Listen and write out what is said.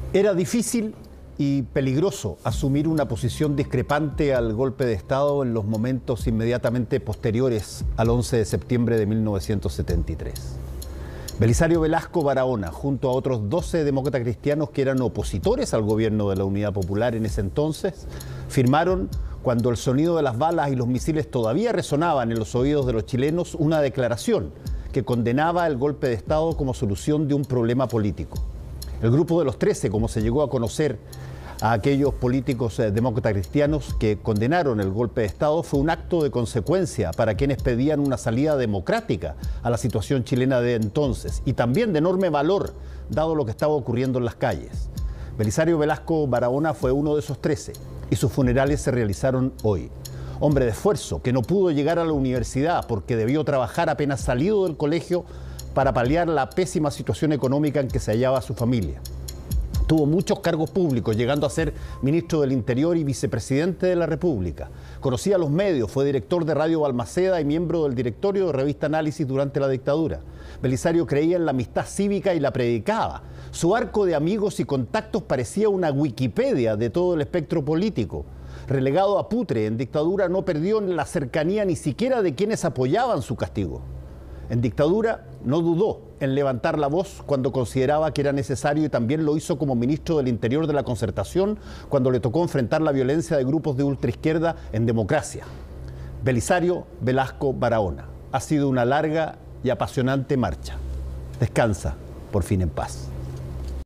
Era difícil y peligroso asumir una posición discrepante al golpe de Estado en los momentos inmediatamente posteriores al 11 de septiembre de 1973. Belisario Velasco Barahona, junto a otros 12 demócratas cristianos que eran opositores al gobierno de la Unidad Popular en ese entonces, firmaron, cuando el sonido de las balas y los misiles todavía resonaban en los oídos de los chilenos, una declaración que condenaba el golpe de Estado como solución de un problema político. El grupo de los 13, como se llegó a conocer a aquellos políticos demócratas cristianos que condenaron el golpe de Estado, fue un acto de consecuencia para quienes pedían una salida democrática a la situación chilena de entonces y también de enorme valor, dado lo que estaba ocurriendo en las calles. Belisario Velasco Barahona fue uno de esos 13 y sus funerales se realizaron hoy. Hombre de esfuerzo que no pudo llegar a la universidad porque debió trabajar apenas salido del colegio para paliar la pésima situación económica en que se hallaba su familia. Tuvo muchos cargos públicos, llegando a ser ministro del Interior y vicepresidente de la República. Conocía los medios, fue director de Radio Balmaceda y miembro del directorio de Revista Análisis durante la dictadura. Belisario creía en la amistad cívica y la predicaba. Su arco de amigos y contactos parecía una Wikipedia de todo el espectro político. Relegado a putre en dictadura, no perdió la cercanía ni siquiera de quienes apoyaban su castigo. En dictadura no dudó en levantar la voz cuando consideraba que era necesario y también lo hizo como ministro del Interior de la Concertación cuando le tocó enfrentar la violencia de grupos de ultraizquierda en democracia. Belisario Velasco Barahona. Ha sido una larga y apasionante marcha. Descansa por fin en paz.